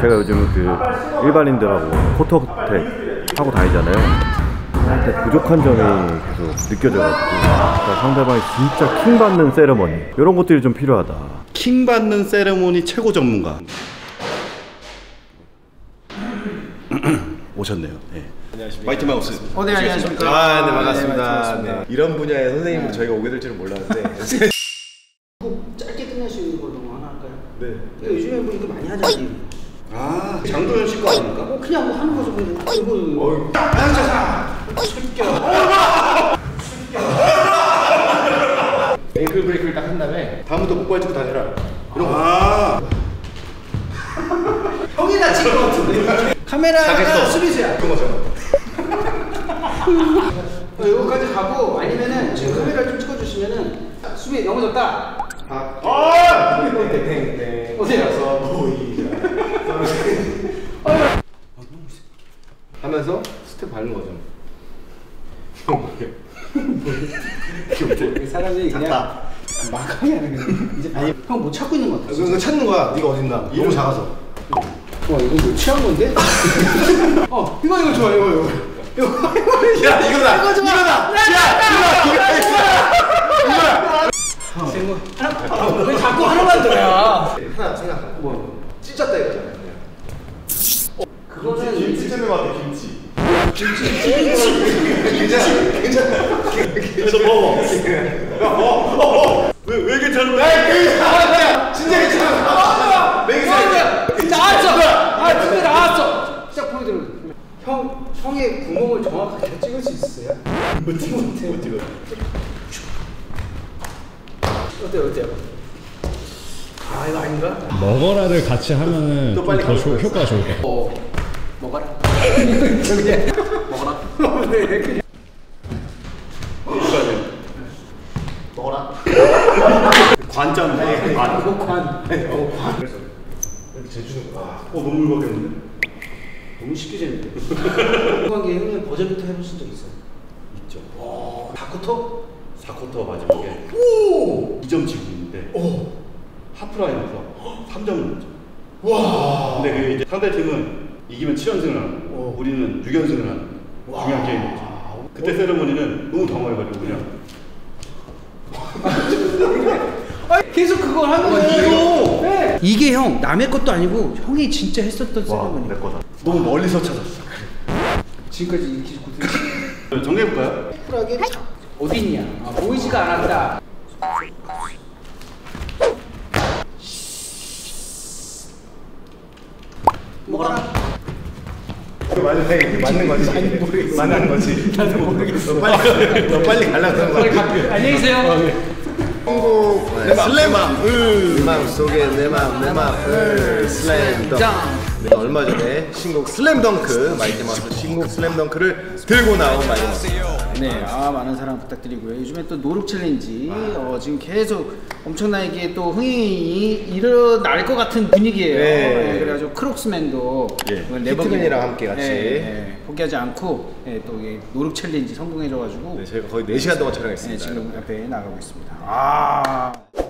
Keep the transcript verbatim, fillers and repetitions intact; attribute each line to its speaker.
Speaker 1: 제가 요즘 그 일반인들하고 포토텍 하고 다니잖아요. 근데 부족한 점이 계속 느껴져가지고 그러니까 상대방이 진짜 킹 받는 세레머니 이런 것들이 좀 필요하다.
Speaker 2: 킹 받는 세레모니 최고 전문가 오셨네요. 네.
Speaker 3: 안녕하십니까.
Speaker 2: 마이티 마우스.
Speaker 3: 어, 네, 안녕하십니까.
Speaker 4: 아, 네, 반갑습니다.
Speaker 3: 네,
Speaker 4: 네. 이런 분야의 선생님으로 네. 저희가 오게 될 줄은 몰랐는데.
Speaker 3: 짧게 끝낼 수 있는 걸로 하나 할까요?
Speaker 4: 네.
Speaker 3: 네. 요즘에 뭐 이거 많이 하잖아요.
Speaker 2: 아, 장도연 씨 거 아닙니까?
Speaker 3: 뭐 그냥 뭐 하는 거죠. 뭐 이거. 아, 앵클 브레이크를 딱 한 다음에
Speaker 2: 다음부터 못 빠지고 다녀라. 이런 거. 아.
Speaker 3: 형이 다친 거 같은데. 카메라가 수비수야.
Speaker 2: 그런 거잖아.
Speaker 3: 어, 여기까지 가고 아니면은 지금 카메라를 좀 찍어주시면은 수비 넘어졌다.
Speaker 2: 아. 아.
Speaker 4: 땡땡땡.
Speaker 3: 어디서
Speaker 4: 보이자. 하면서 스텝 밟는 거죠.
Speaker 3: 사람들이 그냥 막 하게 하는 거야. 이제 아니 형 뭐 찾고 있는 거 같아.
Speaker 4: 그거 찾는 거야. 네가 어딨나? 너무 작아서.
Speaker 3: 와 이거 뭐 취한 건데? 어 이거 이거 좋아 이거 이거. 이거
Speaker 4: 야 이거다.
Speaker 3: 이거 좋아.
Speaker 4: 이거다. 야 이거
Speaker 3: 이거. 왜 자꾸 하나만 더야?
Speaker 4: 하나 생각해.
Speaker 3: 뭐
Speaker 4: 찢었다 이거잖아요.
Speaker 3: 그거는
Speaker 4: 김치 때문에 맞아 김치.
Speaker 3: 김치.
Speaker 4: 괜찮아. 괜찮아.
Speaker 2: 그래서 먹어. 어. 왜, 왜 괜찮은 거야?
Speaker 4: 괜찮아. 진짜 괜찮아.
Speaker 3: 맹세. 나왔어. 아 진짜 나왔어. 시작 보여드려. 형 형의 구멍을 정확하게 찍을 수 있으세요?
Speaker 2: 못 찍어. 못 찍어.
Speaker 3: 어때요 어때요? 아 이거 아닌가?
Speaker 5: 먹어라를 같이 하면은
Speaker 4: 또 빨리
Speaker 5: 더 조, 효과가 좋을 것 같아.
Speaker 3: 어 먹어라. 그냥 먹어라. 네 그냥.
Speaker 4: 먹어라.
Speaker 2: 관점. 관.
Speaker 3: 어 관. 어 관.
Speaker 4: 그래서 이렇게 재주는 거야.
Speaker 2: 어, 너무 울먹였는데?
Speaker 3: 너무 쉽게 재는데. 궁금한 게 형님 버저비터 해보신 적 있어요?
Speaker 2: 있죠.
Speaker 3: 와 다코터?
Speaker 2: 사 쿼터 마지막에
Speaker 3: 오.
Speaker 2: 이 점 지고 있는데
Speaker 3: 오.
Speaker 2: 하프라인에서 삼 점을 넣었죠.
Speaker 3: 와.
Speaker 2: 근데 그 이제 상대팀은 이기면 칠 연승을 하는 거고
Speaker 3: 오.
Speaker 2: 우리는 육 연승을 하는
Speaker 3: 와.
Speaker 2: 중요한 게임이었죠. 그때 세레머니는 너무 당황해가지고 그냥
Speaker 3: 아 계속 그걸 하는 거예요. 네. 이게 형 남의 것도 아니고 형이 진짜 했었던 세레머니.
Speaker 2: 내 거다. 너무 멀리서 찾았어.
Speaker 3: 지금까지 이렇게 고생.
Speaker 2: 정리해볼까요?
Speaker 3: 쿨하게 어디 있냐? 아, 보이지가 않았다. 먹어라.
Speaker 4: 맞는 맞는 거지.
Speaker 3: 아니, 모르겠어.
Speaker 4: 맞는 거지.
Speaker 3: 나도 모르겠어.
Speaker 4: 너 빨리 너 빨리 가려고 하는 거야.
Speaker 3: 안녕히 계세요.
Speaker 4: 한국 슬램 내 마음 속에 내 마음 내 마음 슬램덩크. 네, 얼마 전에 신곡 슬램덩크 마이티 마우스 신곡 슬램덩크를 들고 나온 마이티 마우스.
Speaker 3: 네, 아 많은 사랑 부탁드리고요. 요즘에 또 노룩 챌린지 어, 지금 계속 엄청나게 또 흥행이 일어날 것 같은 분위기예요.
Speaker 4: 네.
Speaker 3: 네, 그래가지고 크록스맨도
Speaker 4: 예.
Speaker 3: 네버기브,
Speaker 4: 히트맨이랑 함께 같이.
Speaker 3: 네, 네, 포기하지 않고 네, 또 이 노룩 챌린지 성공해줘가지고
Speaker 4: 네, 저희가 거의 네 시간 동안
Speaker 3: 네,
Speaker 4: 촬영했습니다.
Speaker 3: 지금 앞에 나가고 있습니다. 아.